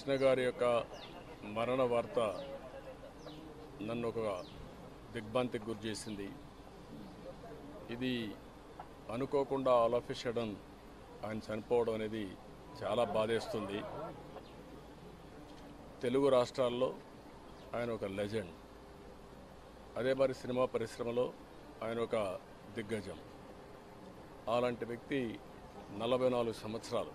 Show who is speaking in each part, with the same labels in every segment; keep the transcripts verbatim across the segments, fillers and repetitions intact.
Speaker 1: కృష్ణ గారి యొక్క మరణ వార్త నన్ను ఒక దిగ్భ్రాంతికి గురి చేసింది. ఇది అనుకోకుండా ఆల్ ఆఫ్ ఎ సడన్ ఆయన చనిపోవడం అనేది చాలా బాధేస్తుంది. తెలుగు రాష్ట్రాల్లో ఆయన ఒక లెజెండ్, అదే మరి సినిమా పరిశ్రమలో ఆయన ఒక దిగ్గజం. అలాంటి వ్యక్తి నలభై నాలుగు సంవత్సరాలు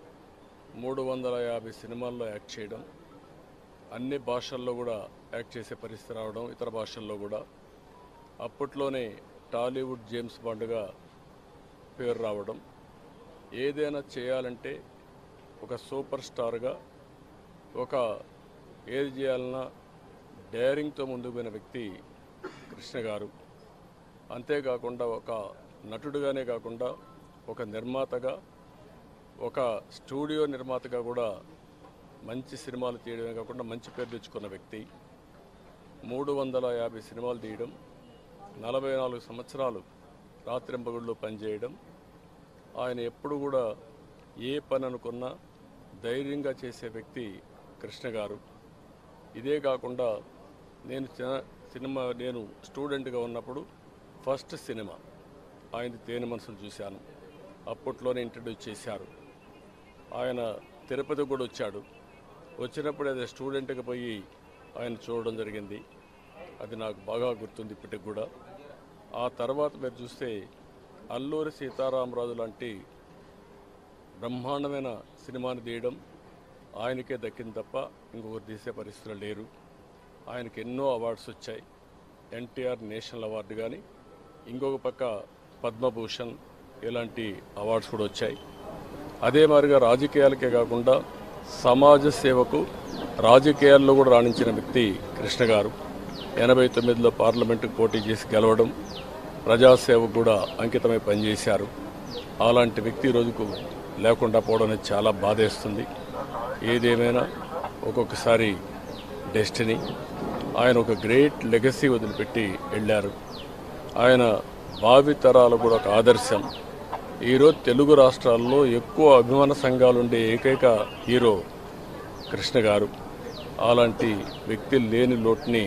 Speaker 1: మూడు వందల యాభై సినిమాల్లో యాక్ట్ చేయడం, అన్ని భాషల్లో కూడా యాక్ట్ చేసే పరిస్థితి రావడం, ఇతర భాషల్లో కూడా అప్పట్లోనే టాలీవుడ్ జేమ్స్ బాండ్గా పేరు రావడం, ఏదైనా చేయాలంటే ఒక సూపర్ స్టార్గా ఒక ఏది చేయాలన్నా డేరింగ్తో ముందుకు పోయిన వ్యక్తి కృష్ణ గారు. అంతేకాకుండా ఒక నటుడుగానే కాకుండా ఒక నిర్మాతగా, ఒక స్టూడియో నిర్మాతగా కూడా మంచి సినిమాలు తీయడమే కాకుండా మంచి పేరు తెచ్చుకున్న వ్యక్తి. మూడు వందల యాభై సినిమాలు తీయడం, నలభై నాలుగు సంవత్సరాలు రాత్రింపగుళ్ళు పనిచేయడం, ఆయన ఎప్పుడు కూడా ఏ పని అనుకున్నా ధైర్యంగా చేసే వ్యక్తి కృష్ణ గారు. ఇదే కాకుండా నేను సినిమా నేను స్టూడెంట్గా ఉన్నప్పుడు ఫస్ట్ సినిమా ఆయన తేనె మనసులు చూశాను. అప్పట్లోనే ఇంట్రడ్యూస్ చేశారు. ఆయన తిరుపతి కూడా వచ్చాడు. వచ్చినప్పుడు అదే స్టూడెంట్గా పోయి ఆయన చూడడం జరిగింది. అది నాకు బాగా గుర్తుంది ఇప్పటికి కూడా. ఆ తర్వాత మీరు చూస్తే అల్లూరి సీతారామరాజు లాంటి బ్రహ్మాండమైన సినిమాని తీయడం ఆయనకే దక్కింది తప్ప ఇంకొకరు తీసే పరిస్థితులు లేరు. ఆయనకి ఎన్నో అవార్డ్స్ వచ్చాయి. ఎన్టీఆర్ నేషనల్ అవార్డు కానీ, ఇంకొక పక్క పద్మభూషణ్ ఇలాంటి అవార్డ్స్ కూడా వచ్చాయి. అదే మాదిరిగా రాజకీయాలకే కాకుండా సమాజ సేవకు రాజకీయాల్లో కూడా రాణించిన వ్యక్తి కృష్ణ గారు. ఎనభై తొమ్మిదిలో పార్లమెంటుకు పోటీ చేసి గెలవడం, ప్రజాసేవకు కూడా అంకితమై పనిచేశారు. అలాంటి వ్యక్తి రోజుకు లేకుండా పోవడం అనేది చాలా బాధేస్తుంది. ఏదేమైనా ఒక్కొక్కసారి డెస్టినీ. ఆయన ఒక గ్రేట్ లెగసీ వదిలిపెట్టి వెళ్ళారు. ఆయన భావితరాలు కూడా ఒక ఆదర్శం. ఈరోజు తెలుగు రాష్ట్రాల్లో ఎక్కువ అభిమాన సంఘాలు ఉండే ఏకైక హీరో కృష్ణ గారు. అలాంటి వ్యక్తి లేని లోటుని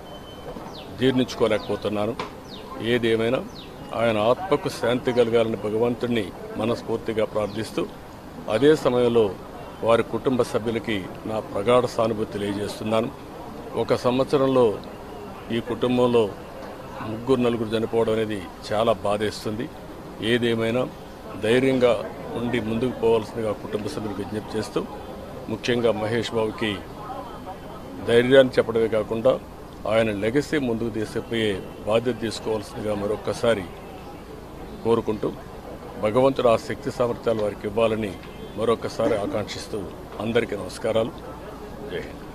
Speaker 1: జీర్ణించుకోలేకపోతున్నాను. ఏదేమైనా ఆయన ఆత్మకు శాంతి కలగాలని భగవంతుడిని మనస్ఫూర్తిగా ప్రార్థిస్తూ, అదే సమయంలో వారి కుటుంబ సభ్యులకి నా ప్రగాఢ సానుభూతి తెలియజేస్తున్నాను. ఒక సంవత్సరంలో ఈ కుటుంబంలో ముగ్గురు నలుగురు చనిపోవడం అనేది చాలా బాధేస్తుంది. ఏదేమైనా ధైర్యంగా ఉండి ముందుకు పోవాల్సిందిగా కుటుంబ సభ్యులకు విజ్ఞప్తి చేస్తూ, ముఖ్యంగా మహేష్ బాబుకి ధైర్యాన్ని చెప్పడమే కాకుండా ఆయన లెగసీ ముందుకు తీసుకుపోయే బాధ్యత తీసుకోవాల్సిందిగా మరొక్కసారి కోరుకుంటూ, భగవంతుడు ఆ శక్తి సామర్థ్యాలు వారికి ఇవ్వాలని మరొకసారి ఆకాంక్షిస్తూ అందరికీ నమస్కారాలు. జై హింద్.